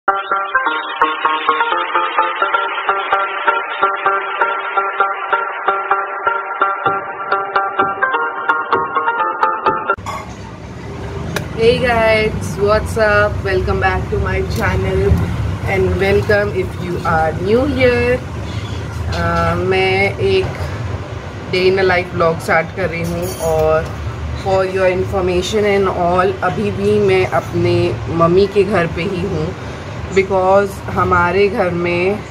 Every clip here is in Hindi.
Hey guys, what's up? Welcome back to my channel and welcome if you are new here. मैं एक day in life vlog start कर रही हूँ और for your information and all अभी भी मैं अपने मम्मी के घर पे ही हूँ बिकॉज़ हमारे घर में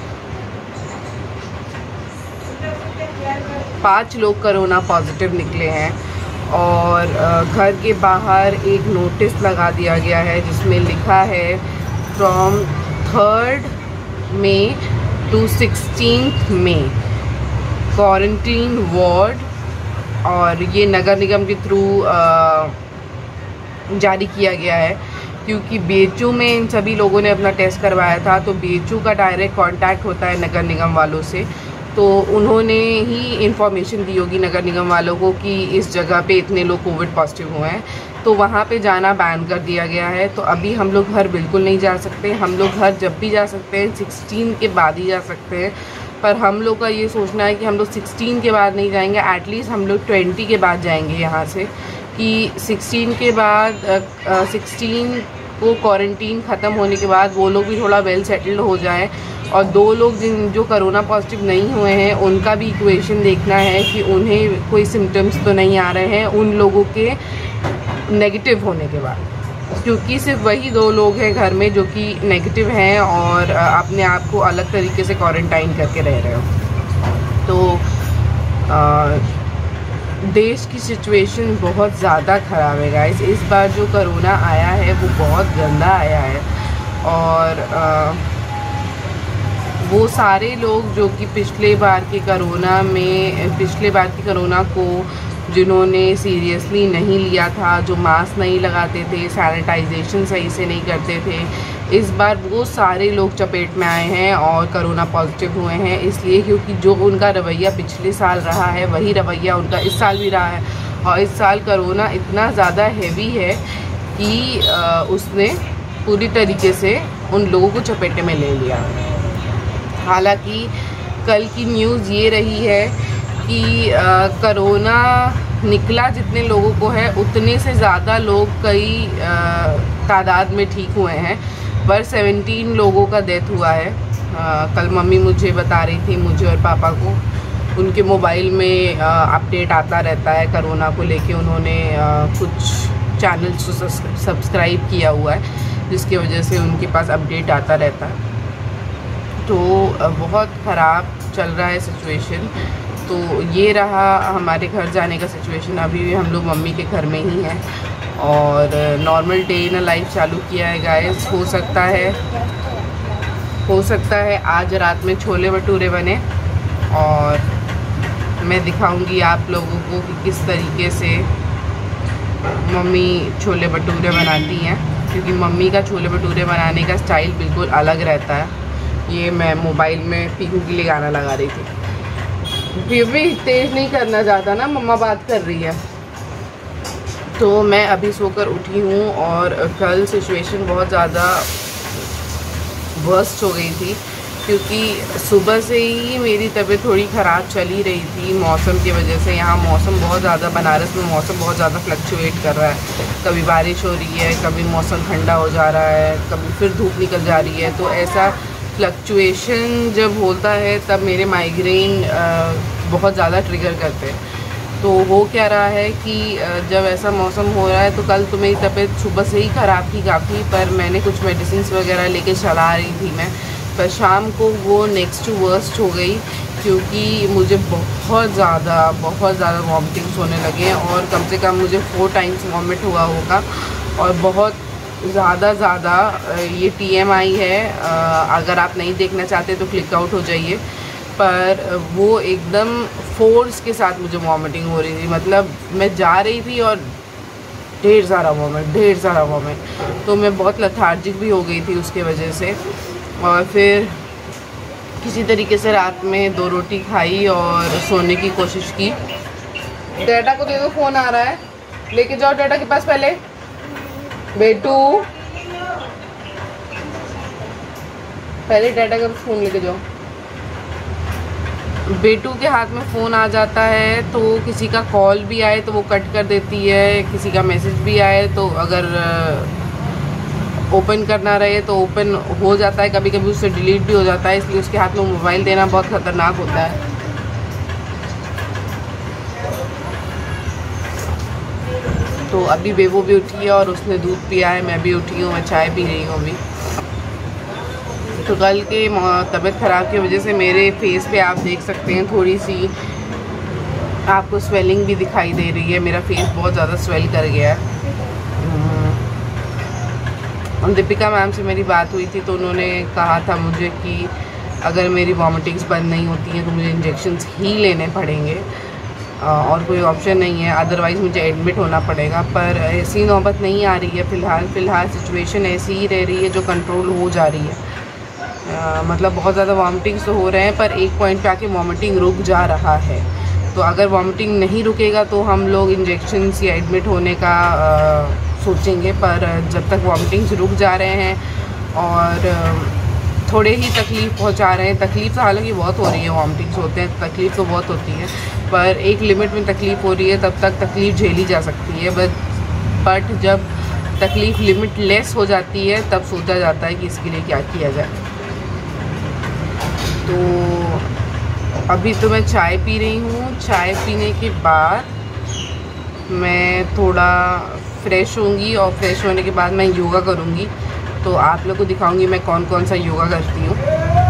5 लोग कोरोना पॉजिटिव निकले हैं और घर के बाहर एक नोटिस लगा दिया गया है जिसमें लिखा है from 3rd May to 16th May quarantine ward. और ये नगर निगम के थ्रू जारी किया गया है क्योंकि बीएचयू में इन सभी लोगों ने अपना टेस्ट करवाया था, तो बीएचयू का डायरेक्ट कांटेक्ट होता है नगर निगम वालों से, तो उन्होंने ही इंफॉर्मेशन दी होगी नगर निगम वालों को कि इस जगह पे इतने लोग कोविड पॉजिटिव हुए हैं, तो वहाँ पे जाना बैन कर दिया गया है। तो अभी हम लोग घर बिल्कुल नहीं जा सकते। हम लोग घर जब भी जा सकते हैं 16 के बाद ही जा सकते हैं, पर हम लोग का ये सोचना है कि हम लोग 16 के बाद नहीं जाएंगे, एटलीस्ट हम लोग 20 के बाद जाएंगे यहाँ से, कि 16 के बाद 16 को क्वारंटीन ख़त्म होने के बाद वो लोग भी थोड़ा वेल सेटल्ड हो जाएं और 2 लोग जो कोरोना पॉजिटिव नहीं हुए हैं उनका भी इक्वेशन देखना है कि उन्हें कोई सिम्टम्स तो नहीं आ रहे हैं उन लोगों के नेगेटिव होने के बाद, क्योंकि सिर्फ वही 2 लोग हैं घर में जो कि नेगेटिव हैं और अपने आप को अलग तरीके से क्वारंटाइन करके रह रहे हो। तो देश की सिचुएशन बहुत ज़्यादा ख़राब है गाइस। इस बार जो कोरोना आया है वो बहुत गंदा आया है और वो सारे लोग जो कि पिछले बार की कोरोना को जिन्होंने सीरियसली नहीं लिया था, जो मास्क नहीं लगाते थे, सैनिटाइजेशन सही से नहीं करते थे, इस बार वो सारे लोग चपेट में आए हैं और कोरोना पॉजिटिव हुए हैं। इसलिए क्योंकि जो उनका रवैया पिछले साल रहा है वही रवैया उनका इस साल भी रहा है और इस साल कोरोना इतना ज़्यादा हैवी है कि उसने पूरी तरीके से उन लोगों को चपेटे में ले लिया। हालांकि कल की न्यूज़ ये रही है कि कोरोना निकला जितने लोगों को है उतने से ज़्यादा लोग कई तादाद में ठीक हुए हैं, पर 17 लोगों का डेथ हुआ है। कल मम्मी मुझे बता रही थी, मुझे और पापा को, उनके मोबाइल में अपडेट आता रहता है कोरोना को लेके। उन्होंने कुछ चैनल्स को सब्सक्राइब किया हुआ है जिसकी वजह से उनके पास अपडेट आता रहता है। तो बहुत ख़राब चल रहा है सिचुएशन। तो ये रहा हमारे घर जाने का सिचुएशन। अभी भी हम लोग मम्मी के घर में ही हैं और नॉर्मल डे इन लाइफ चालू किया है गाइस। हो सकता है आज रात में छोले भटूरे बने और मैं दिखाऊंगी आप लोगों को कि किस तरीके से मम्मी छोले भटूरे बनाती हैं, क्योंकि मम्मी का छोले भटूरे बनाने का स्टाइल बिल्कुल अलग रहता है। ये मैं मोबाइल में पीहू के लिए गाना लगा रही थी, फिर भी तेज़ नहीं करना चाहता ना, मम्मा बात कर रही है। तो मैं अभी सोकर उठी हूँ और कल सिचुएशन बहुत ज़्यादा वर्स्ट हो गई थी क्योंकि सुबह से ही मेरी तबीयत थोड़ी ख़राब चली रही थी मौसम की वजह से। यहाँ मौसम बहुत ज़्यादा, बनारस में मौसम बहुत ज़्यादा फ्लक्चुएट कर रहा है, कभी बारिश हो रही है, कभी मौसम ठंडा हो जा रहा है, कभी फिर धूप निकल जा रही है। तो ऐसा फ्लक्चुएशन जब होता है तब मेरे माइग्रेन बहुत ज़्यादा ट्रिगर करते हैं। तो हो क्या रहा है कि जब ऐसा मौसम हो रहा है तो कल तो मेरी तबीयत सुबह से ही ख़राब थी काफ़ी, पर मैंने कुछ मेडिसिन वगैरह लेके चला रही थी मैं, पर शाम को वो नेक्स्ट टू वर्स्ट हो गई क्योंकि मुझे बहुत ज़्यादा वॉमिटिंग्स होने लगे और कम से कम मुझे 4 टाइम्स वॉमिट हुआ होगा और बहुत ज़्यादा ये TMI है। अगर आप नहीं देखना चाहते तो क्लिक आउट हो जाइए, पर वो एकदम फोर्स के साथ मुझे वॉमिटिंग हो रही थी। मतलब मैं जा रही थी और ढेर सारा वॉमिट, तो मैं बहुत लेथार्जिक भी हो गई थी उसके वजह से। और फिर किसी तरीके से रात में 2 रोटी खाई और सोने की कोशिश की। डेटा को दे दो, फ़ोन आ रहा है, लेके जाओ डेटा के पास पहले। बेटू पहले डाटा का फ़ोन लेके जाओ। बेटू के हाथ में फ़ोन आ जाता है तो किसी का कॉल भी आए तो वो कट कर देती है, किसी का मैसेज भी आए तो अगर ओपन करना रहे तो ओपन हो जाता है, कभी कभी उससे डिलीट भी हो जाता है, इसलिए उसके हाथ में मोबाइल देना बहुत ख़तरनाक होता है। तो अभी बेबो भी उठी है और उसने दूध पिया है, मैं भी उठी हूँ, मैं चाय पी रही हूँ अभी। तो कल के तबीयत ख़राब की वजह से मेरे फेस पे आप देख सकते हैं थोड़ी सी आपको स्वेलिंग भी दिखाई दे रही है, मेरा फेस बहुत ज़्यादा स्वेल कर गया है। दीपिका मैम से मेरी बात हुई थी तो उन्होंने कहा था मुझे कि अगर मेरी वॉमिटिंग्स बंद नहीं होती हैं तो मुझे इंजेक्शन्स ही लेने पड़ेंगे और कोई ऑप्शन नहीं है, अदरवाइज़ मुझे एडमिट होना पड़ेगा। पर ऐसी नौबत नहीं आ रही है फ़िलहाल सिचुएशन ऐसी ही रह रही है जो कंट्रोल हो जा रही है। मतलब बहुत ज़्यादा वॉमिटिंग्स तो हो रहे हैं पर एक पॉइंट पे आके वॉमिटिंग रुक जा रहा है। तो अगर वॉमिटिंग नहीं रुकेगा तो हम लोग इंजेक्शन्स या एडमिट होने का सोचेंगे, पर जब तक वॉमिटिंग्स रुक जा रहे हैं और थोड़े ही तकलीफ़ पहुंचा रहे हैं, तकलीफ़ तो हालांकि बहुत हो रही है, वॉमिटिंग्स होते हैं तकलीफ़ तो बहुत होती है, पर एक लिमिट में तकलीफ़ हो रही है तब तक तकलीफ़ झेली जा सकती है। बट जब तकलीफ़ लिमिट लेस हो जाती है तब सोचा जाता है कि इसके लिए क्या किया जाए। तो अभी तो मैं चाय पी रही हूँ, चाय पीने के बाद मैं थोड़ा फ्रेश होंगी और फ्रेश होने के बाद मैं योगा करूँगी। तो आप लोग को दिखाऊंगी मैं कौन कौन सा योगा करती हूँ।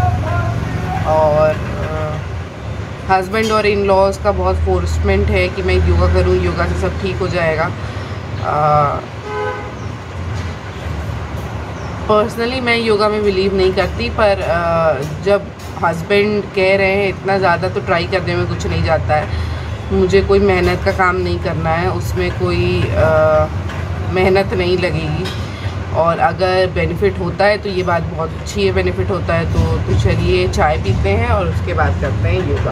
और हस्बैंड और इन लॉज़ का बहुत फोर्समेंट है कि मैं योगा करूँ, योगा से सब ठीक हो जाएगा। पर्सनली मैं योगा में बिलीव नहीं करती, पर जब हस्बैंड कह रहे हैं इतना ज़्यादा तो ट्राई करने में कुछ नहीं जाता है। मुझे कोई मेहनत का काम नहीं करना है, उसमें कोई मेहनत नहीं लगेगी और अगर बेनिफिट होता है तो ये बात बहुत अच्छी है, बेनिफिट होता है तो चलिए चाय पीते हैं और उसके बाद करते हैं योगा।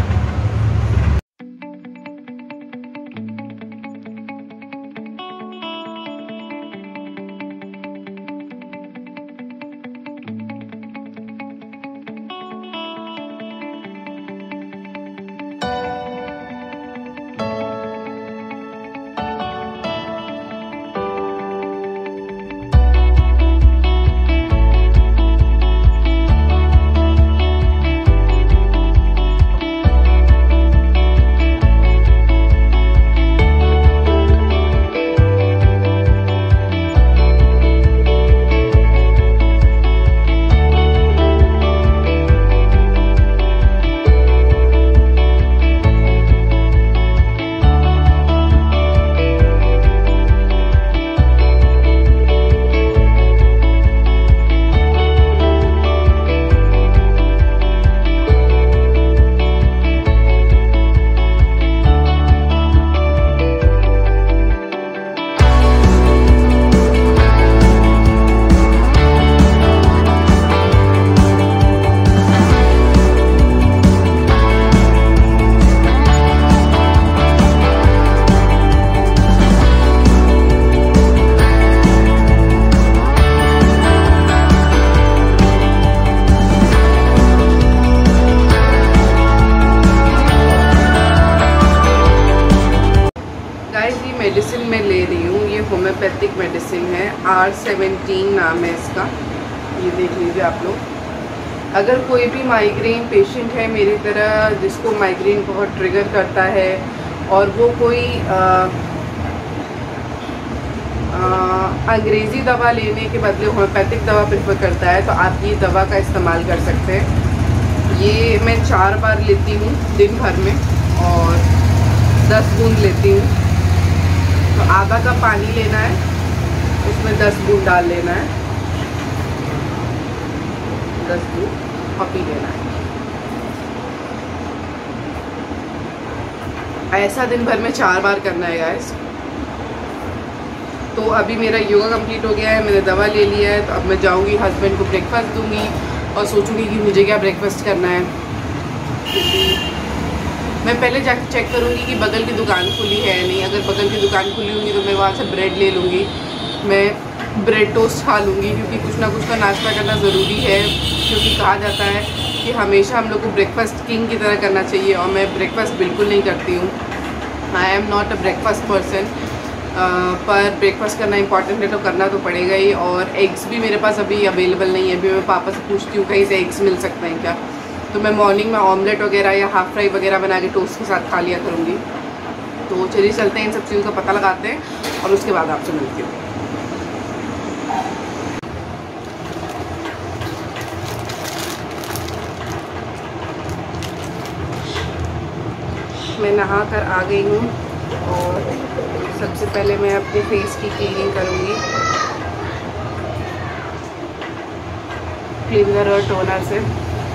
मेडिसिन मैं ले रही हूँ, ये होम्योपैथिक मेडिसिन है, R17 नाम है इसका, ये देख लीजिए आप लोग। अगर कोई भी माइग्रेन पेशेंट है मेरी तरह जिसको माइग्रेन बहुत ट्रिगर करता है और वो कोई अंग्रेज़ी दवा लेने के बदले होम्योपैथिक दवा प्रेफर करता है तो आप ये दवा का इस्तेमाल कर सकते हैं। ये मैं 4 बार लेती हूँ दिन भर में और 10 बूंद लेती हूँ। तो आधा कप पानी लेना है, उसमें 10 बूंद डाल लेना है, 10 बूंद और पी लेना है। ऐसा दिन भर में 4 बार करना है गाइस। तो अभी मेरा योगा कंप्लीट हो गया है, मैंने दवा ले लिया है, तो अब मैं जाऊंगी हस्बैंड को ब्रेकफास्ट दूंगी और सोचूंगी कि मुझे क्या ब्रेकफास्ट करना है। मैं पहले जाकर चेक करूंगी कि बगल की दुकान खुली है नहीं, अगर बगल की दुकान खुली होंगी तो मैं वहाँ से ब्रेड ले लूँगी, मैं ब्रेड टोस्ट खा लूँगी क्योंकि कुछ ना कुछ का नाश्ता करना ज़रूरी है। क्योंकि कहा जाता है कि हमेशा हम लोग को ब्रेकफास्ट किंग की तरह करना चाहिए, और मैं ब्रेकफास्ट बिल्कुल नहीं करती हूँ। I am not a breakfast person, पर ब्रेकफास्ट करना इंपॉर्टेंट है तो करना तो पड़ेगा ही। और एग्स भी मेरे पास अभी अवेलेबल नहीं है, अभी मैं पापा से पूछती हूँ कहीं से एग्स मिल सकते हैं क्या, तो मैं मॉर्निंग में ऑमलेट वगैरह या हाफ़ फ्राई वगैरह बना के टोस्ट के साथ खा लिया करूँगी। तो चलिए चलते हैं, इन सब चीज़ों का पता लगाते हैं और उसके बाद आपसे मिलती हूँ। मैं नहा कर आ गई हूँ और सबसे पहले मैं अपने फेस की क्लीनिंग करूँगी क्लीनर और टोनर से।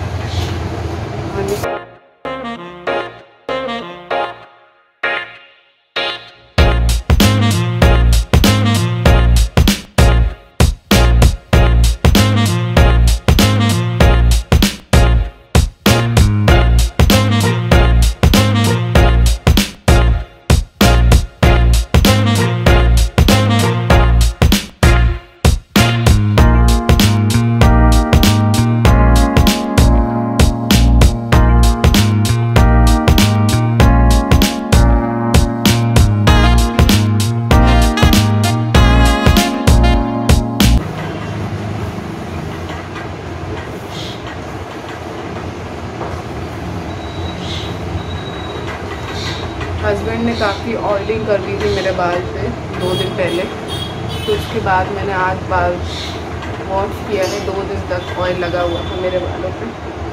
हस्बैंड ने काफ़ी ऑयलिंग कर दी थी मेरे बाल पे 2 दिन पहले, तो उसके बाद मैंने आज बाल वॉश किया है। 2 दिन तक ऑयल लगा हुआ था मेरे बालों पे।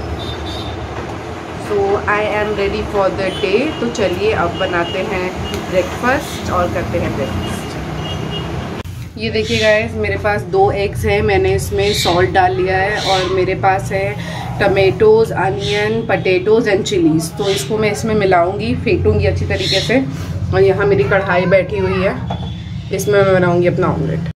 So I am ready for the day. तो चलिए अब बनाते हैं ब्रेकफास्ट और करते हैं ब्रेकफास्ट। ये देखिए गाइस, मेरे पास 2 एग्स हैं, मैंने इसमें सॉल्ट डाल लिया है, और मेरे पास है tomatoes, onion, potatoes and chillies. तो इसको मैं इसमें मिलाऊंगी, फेंटूंगी अच्छी तरीके से। और यहाँ मेरी कढ़ाई बैठी हुई है, इसमें मैं बनाऊंगी अपना ऑमलेट।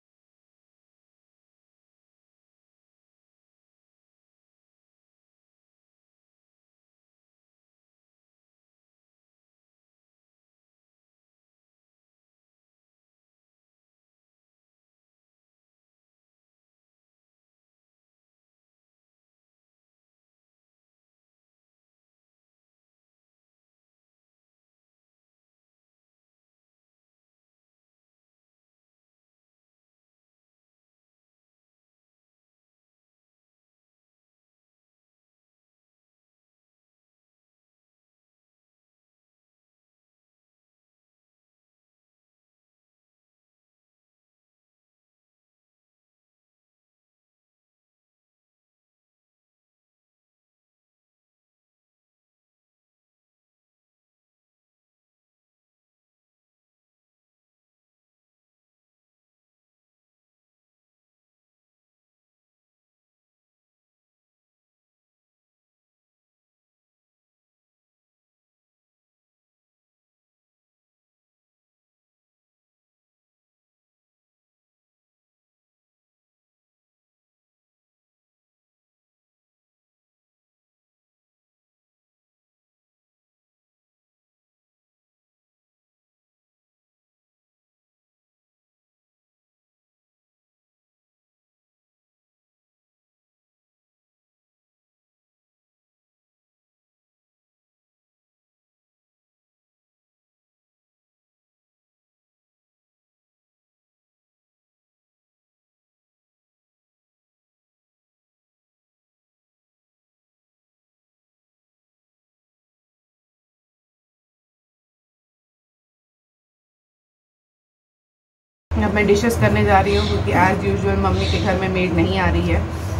अब मैं डिशेस करने जा रही हूँ, क्योंकि एज़ यूजुअल मम्मी के घर में मेड नहीं आ रही है,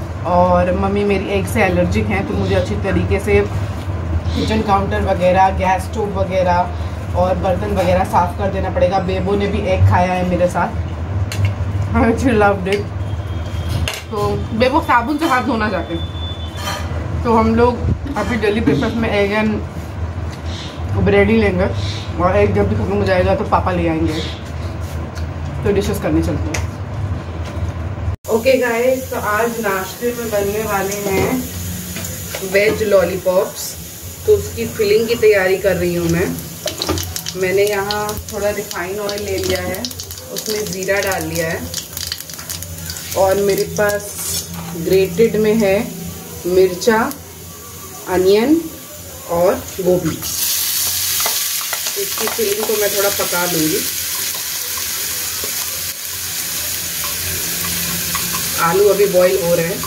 और मम्मी मेरी एग से एलर्जिक हैं। तो मुझे अच्छी तरीके से किचन काउंटर वगैरह, गैस स्टोव वगैरह और बर्तन वगैरह साफ़ कर देना पड़ेगा। बेबो ने भी एग खाया है मेरे साथ, आई लव्ड इट। तो बेबो साबुन से हाथ धोना चाहते हैं, तो हम लोग अभी डेली ब्रेकफास्ट में एग एंड ब्रेड ही लेंगे, और एग जब भी खत्म हो जाएगा तो पापा ले आएंगे। तो डिशेस करने चलते हैं। ओके गाइस, तो आज नाश्ते में बनने वाले हैं वेज लॉलीपॉप्स। तो उसकी फिलिंग की तैयारी कर रही हूँ मैं। मैंने यहाँ थोड़ा रिफाइन ऑयल ले लिया है, उसमें ज़ीरा डाल लिया है, और मेरे पास ग्रेटेड में है मिर्चा, अनियन और गोभी। इसकी फिलिंग को मैं थोड़ा पका लूँगी। आलू अभी बॉईल हो रहे हैं।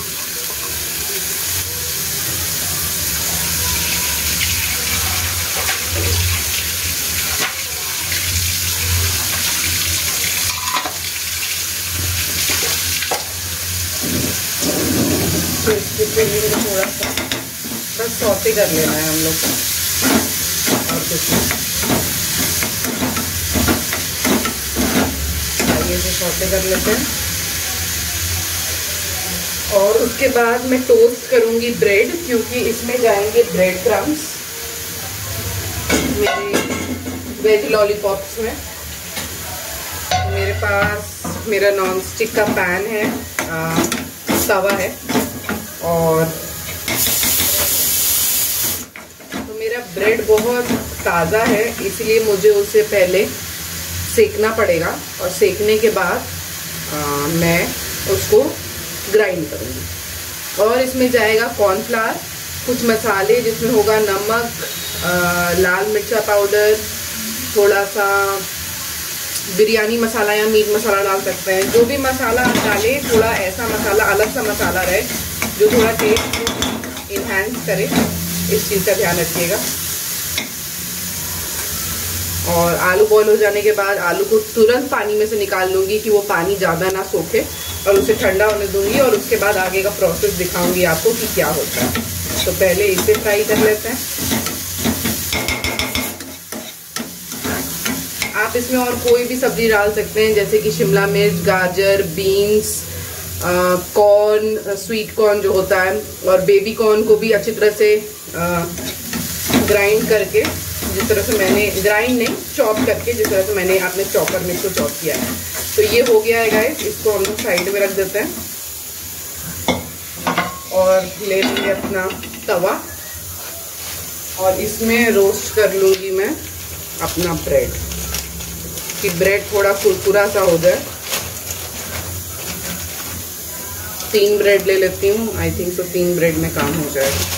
तो इसकी फिलिंग को थोड़ा सा बस सौते कर लेना है हम लोग को, और कुछ नहीं। आगे से सौते कर लेते हैं। और उसके बाद मैं टोस्ट करूंगी ब्रेड, क्योंकि इसमें जाएंगे ब्रेड क्रम्स मेरे वेज लॉलीपॉप्स में। मेरे पास मेरा नॉन स्टिक का पैन है, तवा है, और तो मेरा ब्रेड बहुत ताज़ा है, इसलिए मुझे उसे पहले सेकना पड़ेगा, और सेकने के बाद मैं उसको ग्राइंड करूँगी। और इसमें जाएगा कॉर्नफ्लावर, कुछ मसाले जिसमें होगा नमक, लाल मिर्चा पाउडर, थोड़ा सा बिरयानी मसाला या मीट मसाला डाल सकते हैं। जो भी मसाला आप डालें, थोड़ा ऐसा मसाला, अलग सा मसाला रहे जो थोड़ा टेस्ट को इन्हांस करे, इस चीज़ का ध्यान रखिएगा। और आलू बॉईल हो जाने के बाद आलू को तुरंत पानी में से निकाल लूँगी कि वो पानी ज़्यादा ना सूखे, और उसे ठंडा होने दूंगी, और उसके बाद आगे का प्रोसेस दिखाऊंगी आपको कि क्या होता है। तो पहले इसे फ्राई कर लेते हैं। आप इसमें और कोई भी सब्जी डाल सकते हैं, जैसे कि शिमला मिर्च, गाजर, बीन्स, कॉर्न, स्वीट कॉर्न जो होता है, और बेबी कॉर्न को भी अच्छी तरह से ग्राइंड करके, जिस तरह से मैंने ग्राइंड नहीं, चॉप करके, जिस तरह से मैंने अपने चॉपर में इसको चॉप किया है। तो ये हो गया है गाइस, इसको हम लोग साइड में रख देते हैं, और ले लेंगे अपना तवा, और इसमें रोस्ट कर लूँगी मैं अपना ब्रेड, कि ब्रेड थोड़ा कुरकुरा सा हो जाए। 3 ब्रेड ले लेती हूँ, आई थिंक सो 3 ब्रेड में काम हो जाएगा।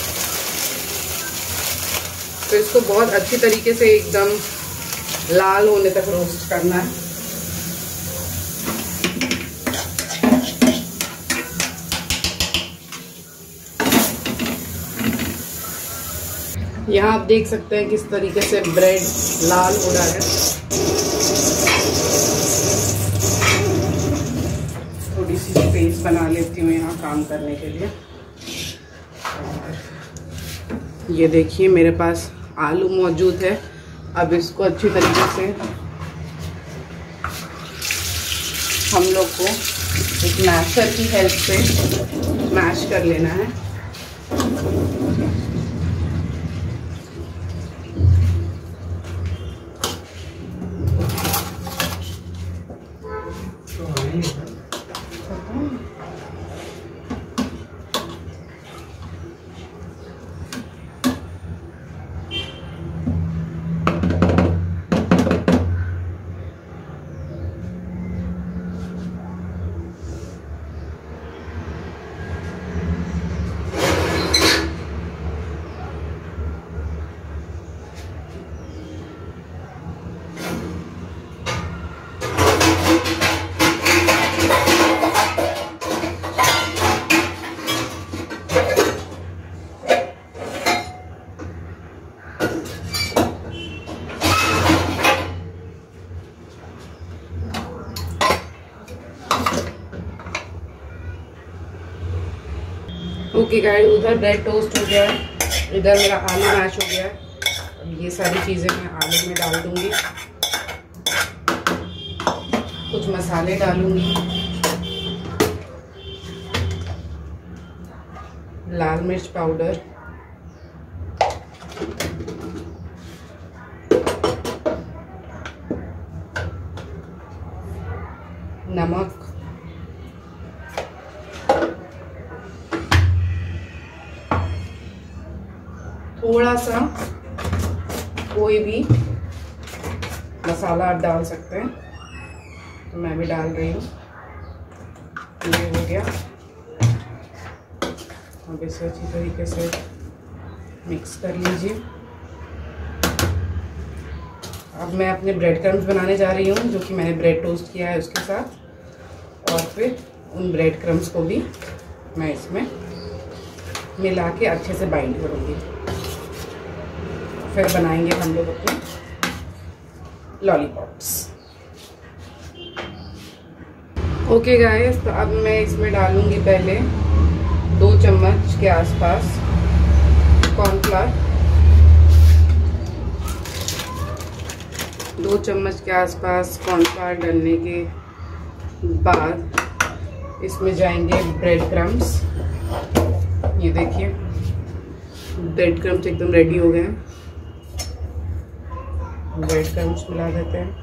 तो इसको बहुत अच्छी तरीके से एकदम लाल होने तक रोस्ट करना है। यहाँ आप देख सकते हैं किस तरीके से ब्रेड लाल हो रहा है। थोड़ी सी स्पेस बना लेती हूँ यहाँ काम करने के लिए। ये देखिए मेरे पास आलू मौजूद है। अब इसको अच्छी तरीके से हम लोग को एक मैशर की हेल्प से मैश कर लेना है। ओके गाइस, उधर ब्रेड टोस्ट हो गया है, इधर मेरा आलू मैश हो गया है। अब ये सारी चीज़ें मैं आलू में डाल दूंगी, कुछ मसाले डालूंगी, लाल मिर्च पाउडर, नमक, थोड़ा सा कोई भी मसाला आप डाल सकते हैं, तो मैं भी डाल रही हूँ। ये हो गया। अब इसे अच्छी तरीके से मिक्स कर लीजिए। अब मैं अपने ब्रेड क्रम्स बनाने जा रही हूँ, जो कि मैंने ब्रेड टोस्ट किया है उसके साथ, और फिर उन ब्रेड क्रम्स को भी मैं इसमें मिला के अच्छे से बाइंड करूँगी। फिर बनाएंगे हम लोग अपने लॉलीपॉप्स। ओके गाइस, तो अब मैं इसमें डालूँगी पहले 2 चम्मच के आसपास कॉर्नफ्लावर। 2 चम्मच के आसपास कॉर्नफ्लावर डालने के बाद इसमें जाएंगे ब्रेड क्रम्स। ये देखिए ब्रेड क्रम्स एकदम रेडी हो गए हैं। ब्रेड क्रम्स मिला देते हैं।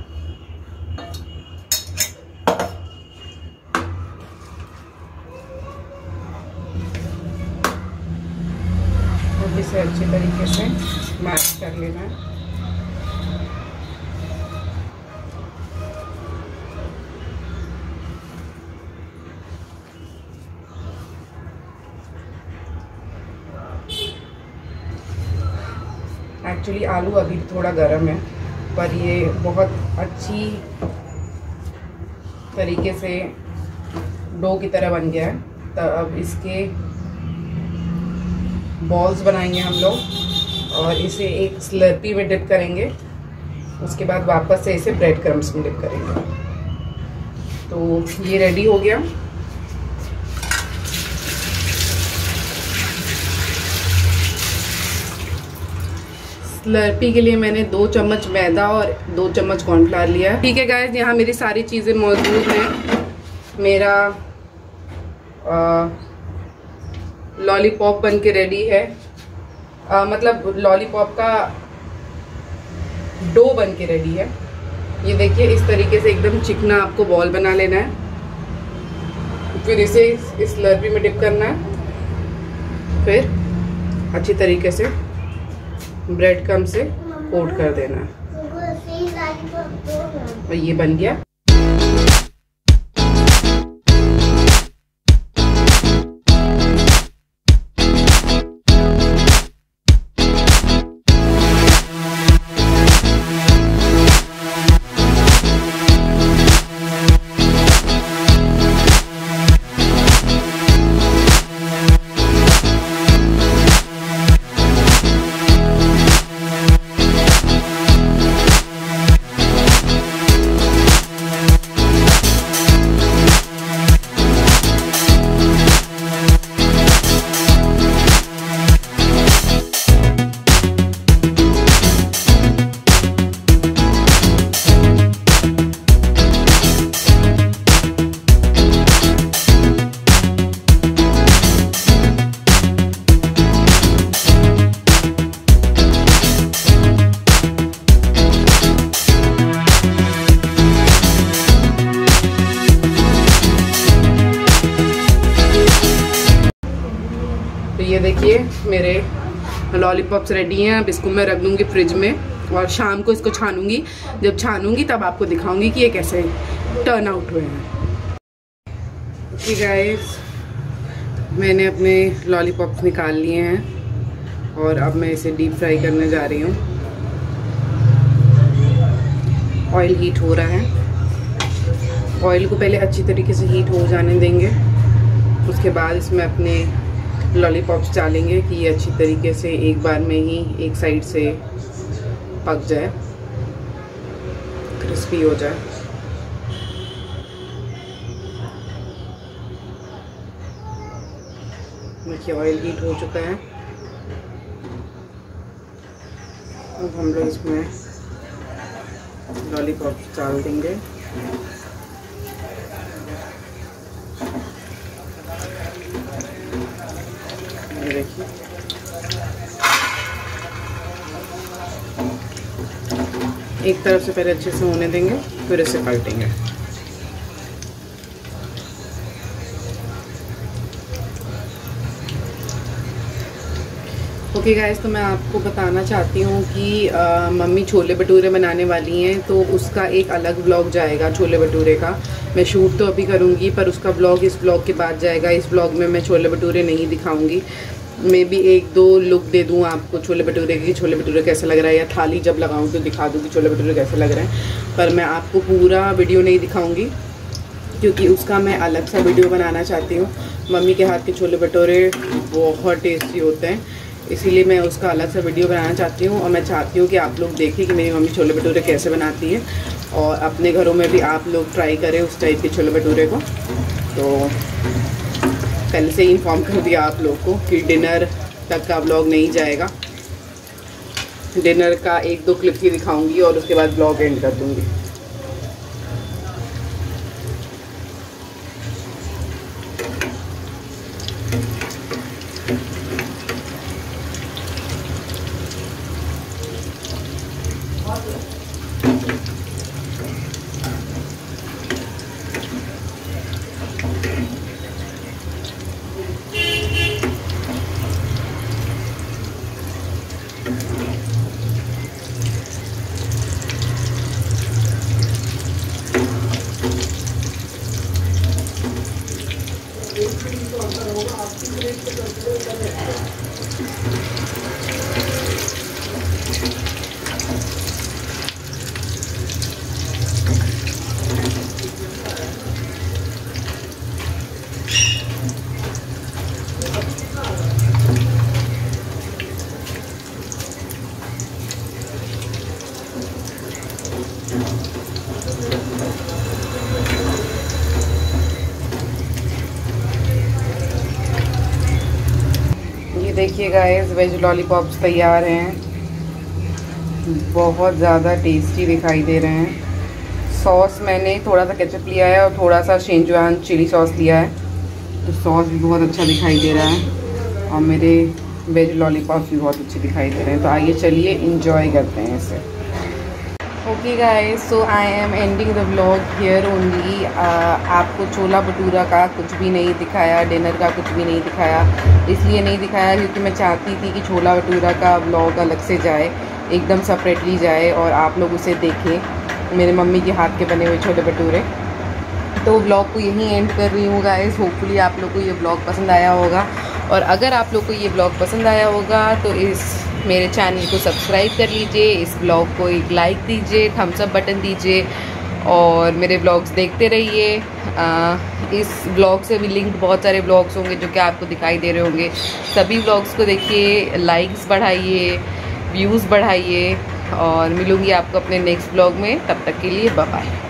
अब इसे अच्छे तरीके से मैश कर लेना है। एक्चुअली आलू अभी भी थोड़ा गर्म है, पर ये बहुत अच्छी तरीके से डो की तरह बन गया है। तो अब इसके बॉल्स बनाएंगे हम लोग और इसे एक स्लर्पी में डिप करेंगे। उसके बाद वापस से इसे ब्रेड क्रम्स में डिप करेंगे। तो ये रेडी हो गया। स्लर्पी के लिए मैंने 2 चम्मच मैदा और 2 चम्मच कॉर्नफ्लावर लिया है। ठीक है गाइस, यहाँ मेरी सारी चीज़ें मौजूद हैं। मेरा लॉलीपॉप बन के रेडी है। मतलब लॉलीपॉप का डो बन के रेडी है। ये देखिए, इस तरीके से एकदम चिकना आपको बॉल बना लेना है। फिर इसे इस स्लर्पी में डिप करना है। फिर अच्छी तरीके से ब्रेड क्रम्ब से कोट कर देना और ये बन गया। ये देखिए मेरे लॉलीपॉप्स रेडी हैं। अब इसको मैं रख दूँगी फ्रिज में और शाम को इसको छानूंगी। जब छानूंगी तब आपको दिखाऊंगी कि ये कैसे टर्न आउट हुए हैं। ओके गाइस, मैंने अपने लॉलीपॉप्स निकाल लिए हैं और अब मैं इसे डीप फ्राई करने जा रही हूँ। ऑयल हीट हो रहा है। ऑयल को पहले अच्छी तरीके से हीट हो जाने देंगे। उसके बाद इसमें अपने लॉलीपॉप्स डालेंगे कि ये अच्छी तरीके से एक बार में ही एक साइड से पक जाए, क्रिस्पी हो जाए। देखिए ऑयल हीट हो चुका है। अब हम लोग इसमें लॉलीपॉप्स डाल देंगे। देखिए एक तरफ से पहले अच्छे से होने देंगे, फिर इसे पलटेंगे। ओके गाइस, तो मैं आपको बताना चाहती हूँ कि मम्मी छोले भटूरे बनाने वाली हैं, तो उसका एक अलग व्लॉग जाएगा छोले भटूरे का। मैं शूट तो अभी करूँगी पर उसका ब्लॉग इस ब्लॉग के बाद जाएगा। इस ब्लॉग में मैं छोले भटूरे नहीं दिखाऊंगी, मैं भी 1-2 लुक दे दूँ आपको छोले भटूरे की, छोले भटूरे कैसा लग रहा है, या थाली जब लगाऊँ तो दिखा दूँ कि छोले भटूरे कैसे लग रहे हैं। पर मैं आपको पूरा वीडियो नहीं दिखाऊँगी क्योंकि उसका मैं अलग सा वीडियो बनाना चाहती हूँ। मम्मी के हाथ के छोले भटूरे बहुत टेस्टी होते हैं, इसीलिए मैं उसका अलग सा वीडियो बनाना चाहती हूँ। और मैं चाहती हूँ कि आप लोग देखें कि मेरी मम्मी छोले भटूरे कैसे बनाती है और अपने घरों में भी आप लोग ट्राई करें उस टाइप के छोले भटूरे को। तो पहले से ही इन्फॉर्म कर दिया आप लोग को कि डिनर तक का व्लॉग नहीं जाएगा, डिनर का 1-2 क्लिप ही दिखाऊंगी और उसके बाद व्लॉग एंड कर दूंगी। देखिए गाइस, वेज लॉलीपॉप्स तैयार हैं, बहुत ज़्यादा टेस्टी दिखाई दे रहे हैं। सॉस मैंने थोड़ा सा केचप लिया है और थोड़ा सा शेजवान चिली सॉस लिया है, तो सॉस भी बहुत अच्छा दिखाई दे रहा है और मेरे वेज लॉलीपॉप्स भी बहुत अच्छे दिखाई दे रहे हैं। तो आइए चलिए इंजॉय करते हैं इसे। Okay guys, so I am ending the vlog here only. आपको छोला भटूरा का कुछ भी नहीं दिखाया, डिनर का कुछ भी नहीं दिखाया। इसलिए नहीं दिखाया क्योंकि मैं चाहती थी कि छोला भटूरा का व्लॉग अलग से जाए, एकदम सेपरेटली जाए और आप लोग उसे देखें, मेरे मम्मी के हाथ के बने हुए छोले भटूरे। तो व्लॉग को यहीं एंड कर रही हूँ गाइस। होपफुली आप लोग को ये व्लॉग पसंद आया होगा, और अगर आप लोग को ये व्लॉग पसंद आया होगा तो मेरे चैनल को सब्सक्राइब कर लीजिए, इस ब्लॉग को एक लाइक दीजिए, थम्स अप बटन दीजिए और मेरे ब्लॉग्स देखते रहिए। इस ब्लॉग से भी लिंक्ड बहुत सारे ब्लॉग्स होंगे जो कि आपको दिखाई दे रहे होंगे। सभी ब्लॉग्स को देखिए, लाइक्स बढ़ाइए, व्यूज़ बढ़ाइए और मिलूँगी आपको अपने नेक्स्ट ब्लॉग में। तब तक के लिए बाय बाय।